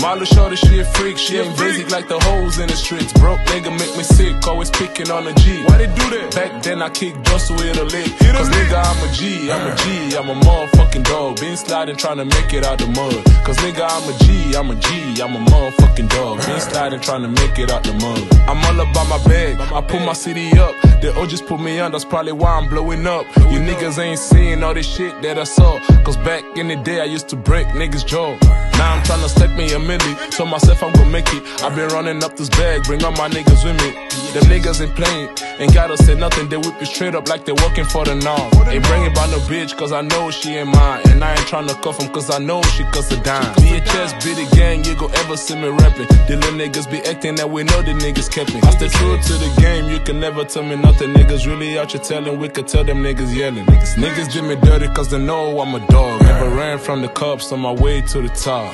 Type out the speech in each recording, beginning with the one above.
My little shorty, she a freak, she ain't basic like the hoes in the streets. Broke nigga make me sick, always picking on the G. Why they do that? Back then I kicked dust with a lick. Cause nigga, I'm a G, I'm a motherfucking dog. Been sliding trying to make it out the mud. Cause nigga, I'm a G, I'm a motherfucking dog. Been sliding trying to make it out the mud. I'm all about my bag, I put my city up. The O just put me on, that's probably why I'm blowing up. You niggas ain't seeing all this shit that I saw. Cause back in the day I used to break niggas' jaw. Now I'm tryna stack me a milli. Told myself I'm gon' make it. I been running up this bag, bring all my niggas with me. Them niggas ain't playing, ain't gotta say nothing. They whip you straight up like they working for the North. Ain't bringing by no bitch cause I know she ain't mine. And I ain't tryna cuff them cause I know she cuss a dime. VHS be the gang, you gon' ever see me rapping. The little niggas be acting that we know the niggas kept me. I stay true to the game, you can never tell me nothing. Niggas really out here telling, we could tell them niggas yelling. Niggas did me dirty cause they know I'm a dog. Never ran from the cops on my way to the top.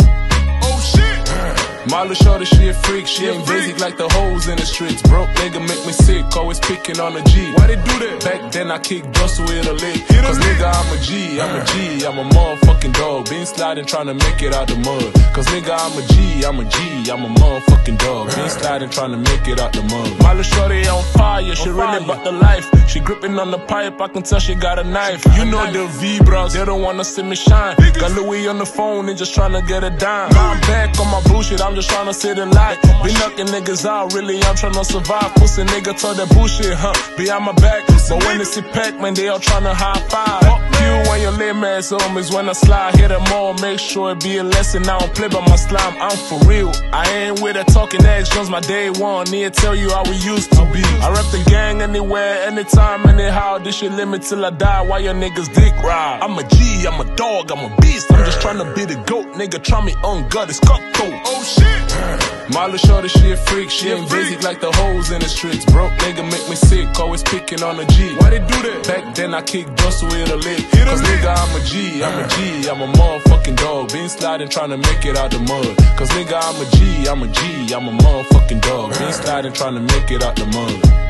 My little shorty, she a freak, she ain't basic like the hoes in the streets. Broke nigga make me sick, always picking on the G. Why they do that? Back then I kicked dust with a lick. Cause nigga, I'm a G, I'm a motherfucking dog. Been sliding trying to make it out the mud. Cause nigga, I'm a G, I'm a motherfucking dog. Been sliding trying to make it out the mud. My little shorty on fire, she really about the life. She gripping on the pipe, I can tell she got a knife. You know the Vibras, they don't wanna see me shine. Got Louis on the phone and just trying to get a dime. Now I'm back on my bullshit, I'm just tryna sit and lie. Be knocking niggas out, really, I'm tryna survive. Pussy nigga told that bullshit, behind my back. But when they see Pac-Man, they all tryna high five. You and your lame ass homies when I slide, hit them all, make sure it be a lesson. I don't play by my slime, I'm for real. I ain't with that talking actions, my day one. Need to tell you how we used to be. I rep the gang anywhere, anytime, anyhow. This shit limit till I die, why your niggas dick ride? I'm a G, I'm a dog, I'm a beast. I'm just tryna be the GOAT, nigga, try me on God, it's cutthroat. Oh shit! My little shorty, she a freak, she ain't basic like the hoes in the streets. Broke nigga make me sick, always picking on the G. Why they do that? Back then I kicked dust with a lick. Cause nigga, I'm a G, I'm a motherfucking dog. Been sliding trying to make it out the mud. Cause nigga, I'm a G, I'm a motherfucking dog. Been sliding trying to make it out the mud.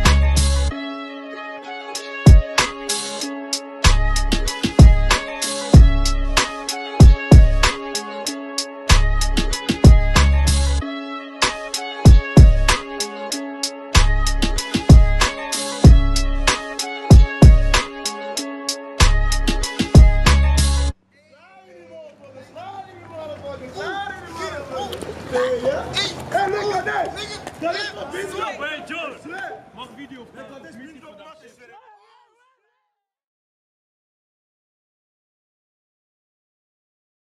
Mag video.